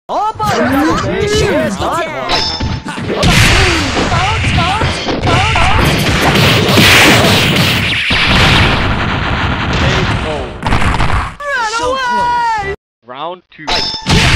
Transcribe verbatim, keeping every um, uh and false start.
Oh, boy! Here's not Run away! Round two.